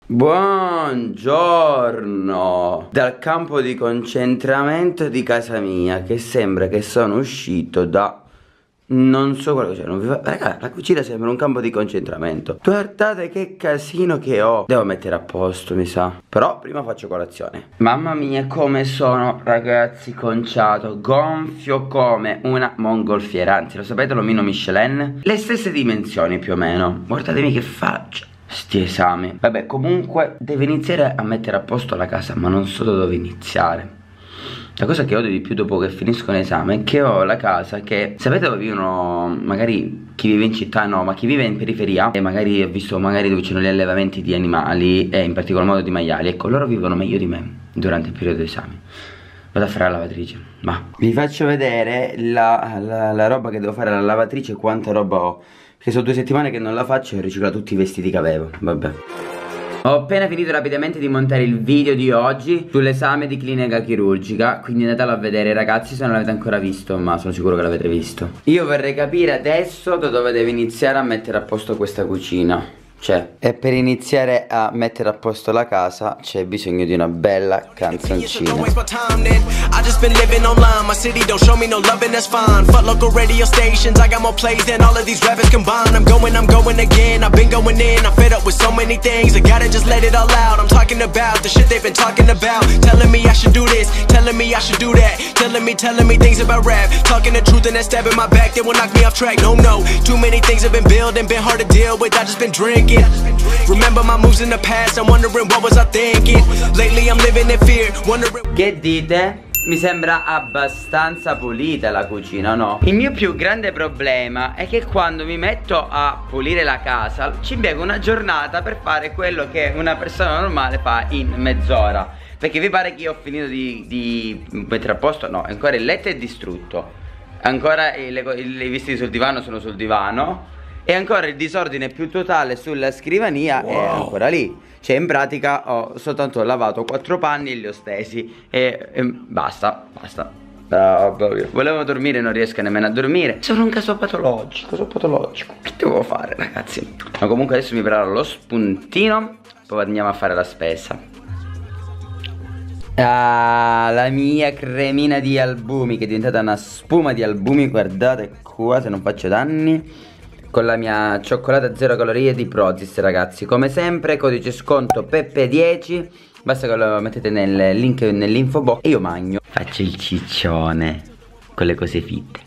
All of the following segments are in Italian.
Buongiorno dal campo di concentramento di casa mia, che sembra che sono uscito da non so quello che c'è. Raga, la cucina sembra un campo di concentramento. Guardate che casino che ho. Devo mettere a posto, mi sa. Però prima faccio colazione. Mamma mia come sono, ragazzi, conciato, gonfio come una mongolfiera. Anzi, lo sapete, l'omino Michelin? Le stesse dimensioni più o meno. Guardatemi che faccia sti esami. Vabbè, comunque devo iniziare a mettere a posto la casa, ma non so da dove iniziare. La cosa che odio di più dopo che finisco l'esame è che ho la casa che, sapete dove vivono, magari chi vive in città no, ma chi vive in periferia, e magari ho visto magari dove c'erano gli allevamenti di animali e in particolar modo di maiali. Ecco, loro vivono meglio di me durante il periodo di esami. Vado a fare la lavatrice, va. Vi faccio vedere la roba che devo fare alla lavatrice, quanta roba ho. Perché sono 2 settimane che non la faccio e ho riciclato tutti i vestiti che avevo, vabbè. Ho appena finito rapidamente di montare il video di oggi sull'esame di clinica chirurgica, quindi andatelo a vedere ragazzi se non l'avete ancora visto, ma sono sicuro che l'avete visto. Io vorrei capire adesso da dove devo iniziare a mettere a posto questa cucina. E per iniziare a mettere a posto la casa c'è bisogno di una bella canzoncina. Remember my moves in the past, I'm wondering what was I thinking. Lately I'm living in fear, wondering. Che dite? Mi sembra abbastanza pulita la cucina, no? Il mio più grande problema è che quando mi metto a pulire la casa ci impiego una giornata per fare quello che una persona normale fa in mezz'ora. Perché vi pare che io ho finito di mettere a posto? No, ancora il letto è distrutto. Ancora i vestiti sul divano sono sul divano. E ancora il disordine più totale sulla scrivania è ancora lì. Cioè in pratica ho soltanto lavato 4 panni e li ho stesi e basta. Volevo dormire, non riesco nemmeno a dormire. Sono un caso patologico, Che devo fare ragazzi? Ma comunque adesso mi preparo lo spuntino, poi andiamo a fare la spesa. Ah, la mia cremina di albumi che è diventata una spuma di albumi. Guardate qua, se non faccio danni. Con la mia cioccolata 0 calorie di Prozis ragazzi. Come sempre codice sconto Peppe10. Basta che lo mettete nel link nell'info box e io magno. Faccio il ciccione con le cose fitte.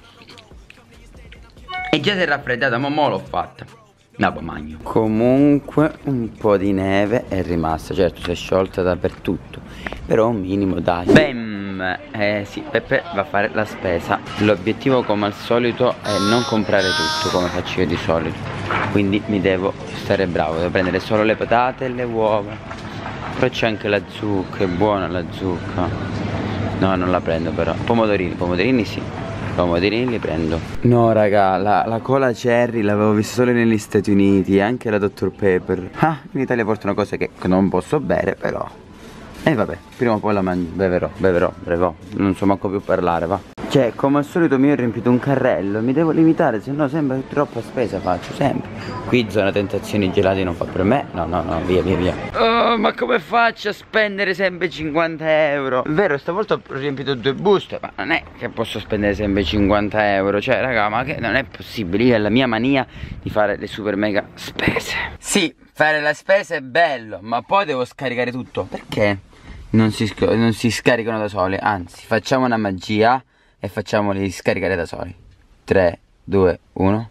E già si è raffreddata, ma mo l'ho fatta. No, poi magno. Comunque un po' di neve è rimasta. Certo si è sciolta dappertutto, però un minimo dai. Bam. Sì, Peppe va a fare la spesa. L'obiettivo come al solito è non comprare tutto come faccio io di solito. Quindi mi devo stare bravo. Devo prendere solo le patate e le uova. Però c'è anche la zucca, è buona la zucca. No, non la prendo però. Pomodorini sì. Pomodorini li prendo. No raga, la cola cherry l'avevo vista solo negli Stati Uniti. Anche la Dr. Pepper. Ah, in Italia portano cose che non posso bere però. E vabbè, prima o poi la beverò, non so manco più parlare, va. Cioè, come al solito mi ho riempito un carrello, mi devo limitare, se no sembra che troppa spesa faccio, sempre. Qui zona tentazioni gelati non fa per me, no, via. Oh, ma come faccio a spendere sempre 50 euro? È vero, stavolta ho riempito 2 buste, ma non è che posso spendere sempre 50 euro. Cioè, raga, ma che non è possibile, io ho la mia mania di fare le super mega spese. Sì, fare la spesa è bello, ma poi devo scaricare tutto, perché? Non si scaricano da soli, anzi facciamo una magia e facciamoli scaricare da soli. 3, 2, 1.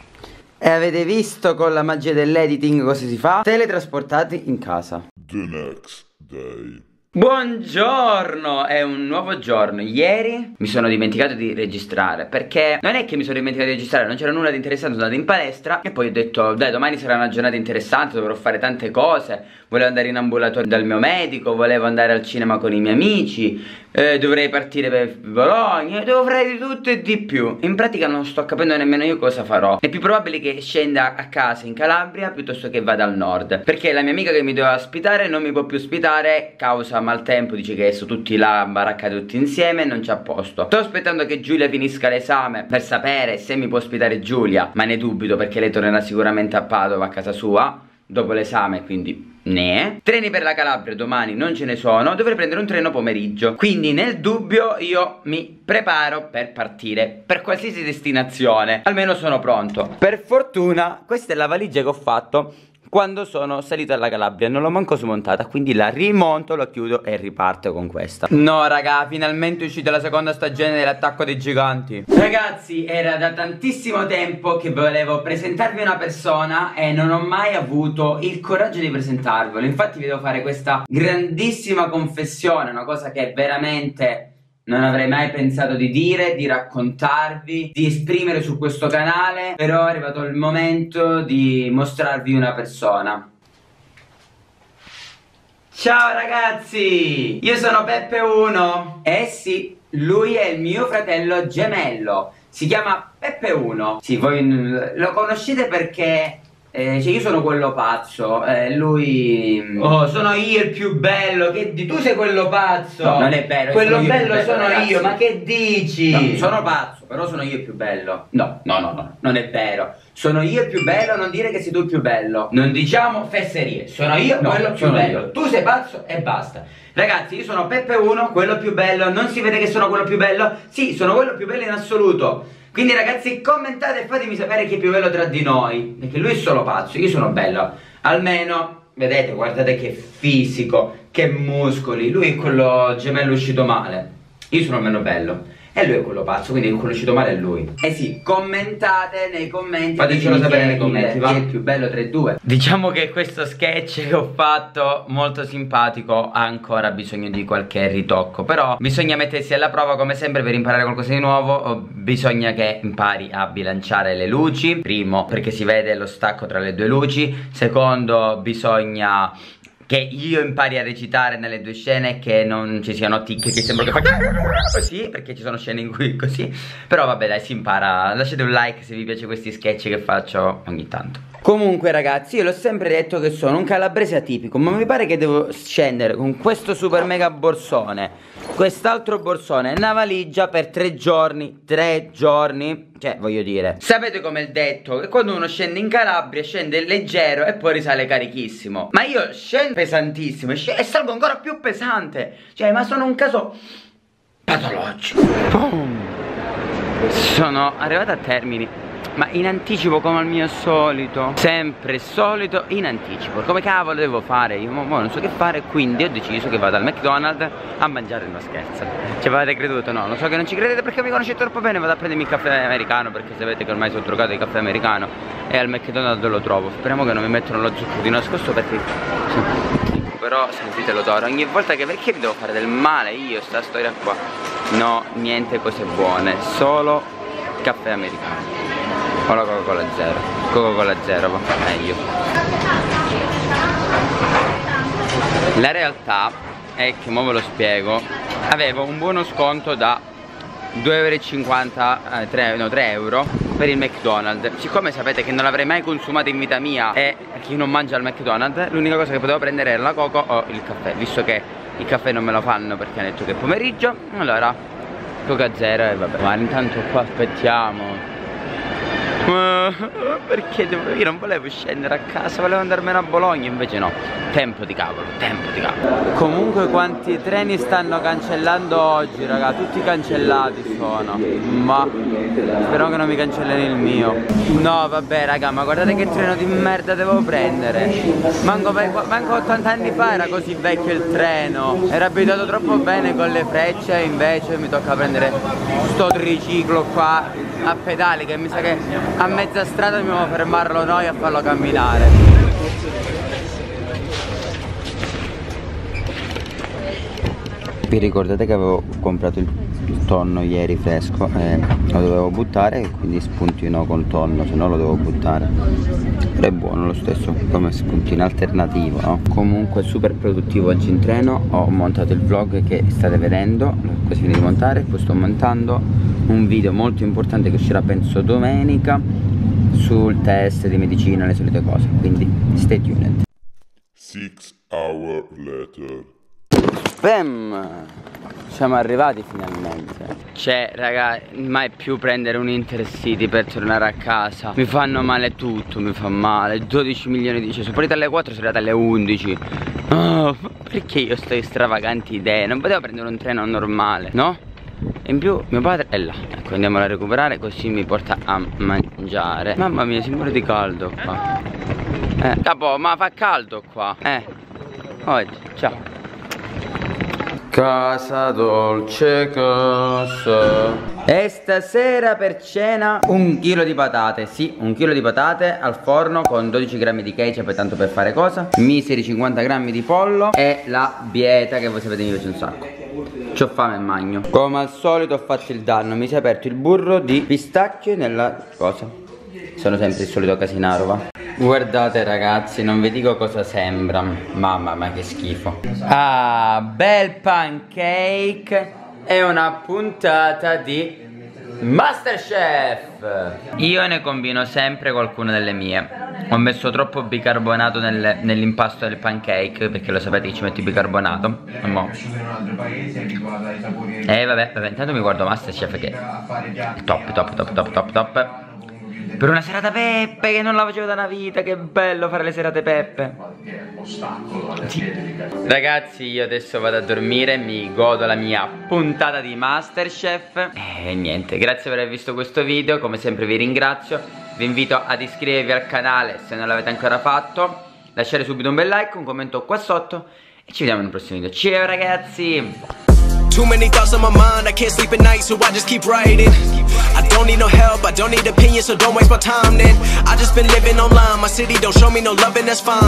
E avete visto con la magia dell'editing cosa si fa? Teletrasportati in casa. The next day. Buongiorno, è un nuovo giorno. Ieri mi sono dimenticato di registrare, perché non è che mi sono dimenticato di registrare, non c'era nulla di interessante, sono andato in palestra e poi ho detto dai, domani sarà una giornata interessante, dovrò fare tante cose. Volevo andare in ambulatorio dal mio medico, volevo andare al cinema con i miei amici, dovrei partire per Bologna, dovrei di tutto e di più. In pratica non sto capendo nemmeno io cosa farò. È più probabile che scenda a casa in Calabria piuttosto che vada al nord, perché la mia amica che mi doveva ospitare non mi può più ospitare causa maltempo, dice che sono tutti là baraccati tutti insieme e non c'è a posto. Sto aspettando che Giulia finisca l'esame per sapere se mi può ospitare Giulia, ma ne dubito perché lei tornerà sicuramente a Padova a casa sua dopo l'esame, quindi né. Treni per la Calabria domani non ce ne sono, dovrei prendere un treno pomeriggio. Quindi nel dubbio io mi preparo per partire per qualsiasi destinazione. Almeno sono pronto. Per fortuna questa è la valigia che ho fatto quando sono salito alla Calabria, non l'ho manco smontata, quindi la rimonto, la chiudo e riparto con questa. No raga, finalmente è uscita la seconda stagione dell'Attacco dei Giganti. Ragazzi, era da tantissimo tempo che volevo presentarvi una persona e non ho mai avuto il coraggio di presentarvelo. Infatti vi devo fare questa grandissima confessione, una cosa che veramente non avrei mai pensato di dire, di raccontarvi, di esprimere su questo canale. Però è arrivato il momento di mostrarvi una persona. Ciao ragazzi, io sono Peppe1. Eh sì, lui è il mio fratello gemello. Si chiama Peppe1. Sì, voi lo conoscete perché cioè io sono quello pazzo, lui... Oh, sono io il più bello, che tu sei quello pazzo. No, non è vero, quello bello sono io, ma che dici? No, sono pazzo, però sono io il più bello. No, non è vero. Sono io il più bello, non dire che sei tu il più bello. Non diciamo fesserie, sono io quello più bello. Tu sei pazzo e basta. Ragazzi, io sono Peppe1, quello più bello. Non si vede che sono quello più bello? Sì, sono quello più bello in assoluto. Quindi ragazzi, commentate e fatemi sapere chi è più bello tra di noi, perché lui è solo pazzo, io sono bello. Almeno, vedete, guardate che fisico, che muscoli. Lui è quello gemello uscito male, io sono meno bello e lui è quello pazzo, quindi quello uscito male è lui. Eh sì, commentate nei commenti, fatecelo sapere nei commenti, va? Chi è il più bello tra i due. Diciamo che questo sketch che ho fatto, molto simpatico, ha ancora bisogno di qualche ritocco. Però bisogna mettersi alla prova come sempre per imparare qualcosa di nuovo. Bisogna che impari a bilanciare le luci. Primo, perché si vede lo stacco tra le due luci. Secondo, bisogna che io impari a recitare nelle due scene, che non ci siano tic che sembra che fa così, perché ci sono scene in cui così. Però vabbè dai, si impara. Lasciate un like se vi piace questi sketch che faccio ogni tanto. Comunque ragazzi, io l'ho sempre detto che sono un calabrese atipico, ma mi pare che devo scendere con questo super mega borsone, quest'altro borsone, una valigia per 3 giorni. 3 giorni, cioè voglio dire, sapete com'è il detto, che quando uno scende in Calabria scende leggero e poi risale carichissimo. Ma io scendo pesantissimo e salgo ancora più pesante. Cioè, ma sono un caso patologico. Boom. Sono arrivato a Termini, ma in anticipo come al mio solito. Sempre solito in anticipo. Come cavolo devo fare? Io non so che fare, quindi ho deciso che vado al McDonald's a mangiare una scherza. Ci avete creduto? No, lo so che non ci credete perché mi conoscete troppo bene. Vado a prendermi il caffè americano, perché sapete che ormai sono drogato di caffè americano, e al McDonald's lo trovo. Speriamo che non mi mettono lo zucchero di nascosto, perché però sentite l'odore ogni volta che... Perché mi devo fare del male io sta storia qua? No, niente cose buone, solo caffè americano o la Coca-Cola zero. Coca-Cola zero va meglio. La realtà è che, mo ve lo spiego, avevo un buono sconto da 2,50 €, 3 euro per il McDonald's. Siccome sapete che non l'avrei mai consumato in vita mia e chi non mangia al McDonald's, l'unica cosa che potevo prendere era la Coca o il caffè. Visto che il caffè non me lo fanno perché hanno detto che è pomeriggio, allora Coca zero e vabbè. Ma intanto qua aspettiamo. Perché io non volevo scendere a casa, volevo andarmene a Bologna, invece no. Tempo di cavolo, tempo di cavolo. Comunque quanti treni stanno cancellando oggi, raga, tutti cancellati sono. Ma spero che non mi cancellino il mio. No vabbè raga, ma guardate che treno di merda devo prendere. Manco 80 anni fa era così vecchio il treno. Era abituato troppo bene con le frecce, invece mi tocca prendere sto triciclo qua a pedali, che mi sa che a mezza strada dobbiamo fermarlo noi a farlo camminare. Vi ricordate che avevo comprato il tonno ieri fresco e lo dovevo buttare, quindi spuntino col tonno, se no lo devo buttare. Però è buono lo stesso come spuntino alternativo, no? Comunque super produttivo oggi in treno. Ho montato il vlog che state vedendo, quasi finito di montare. Poi sto montando un video molto importante che uscirà penso domenica sul test di medicina, le solite cose, quindi stay tuned. 6 hours later. Bam! Siamo arrivati finalmente. Cioè raga, mai più prendere un Intercity per tornare a casa. Mi fanno male tutto, mi fa male. 12 milioni di... Sono partito alle 4, sono arrivato alle 11. Oh, perché io sto in stravaganti idee? Non potevo prendere un treno normale, no? E in più mio padre è là. Ecco, andiamolo a recuperare così mi porta a mangiare. Mamma mia, si muore di caldo qua. Capo, ma fa caldo qua. Oggi, ciao. Casa dolce casa. E stasera per cena 1 chilo di patate. Sì, 1 chilo di patate al forno con 12 grammi di ketchup, tanto per fare cosa. Miseri 50 grammi di pollo. E la bieta che voi sapete mi piace un sacco. C'ho fame e magno. Come al solito ho fatto il danno. Mi si è aperto il burro di pistacchio nella cosa. Sono sempre il solito casinaro, va. Guardate ragazzi, non vi dico cosa sembra. Mamma mia che schifo. Ah, bel pancake. È una puntata di Masterchef. Io ne combino sempre qualcuna delle mie. Ho messo troppo bicarbonato nell'impasto del pancake, perché lo sapete che ci metto il bicarbonato. Vabbè, intanto mi guardo Masterchef che è top. Per una serata Peppe che non la facevo da una vita. Che bello fare le serate Peppe. Sì. Ragazzi, io adesso vado a dormire. Mi godo la mia puntata di Masterchef. E niente, grazie per aver visto questo video. Come sempre vi ringrazio. Vi invito ad iscrivervi al canale se non l'avete ancora fatto. Lasciare subito un bel like, un commento qua sotto. E ci vediamo in un prossimo video. Ciao ragazzi. Too many thoughts on my mind, I can't sleep at night, so I just keep writing. I don't need no help, I don't need opinions, so don't waste my time then. I just been living online, my city don't show me no love and that's fine.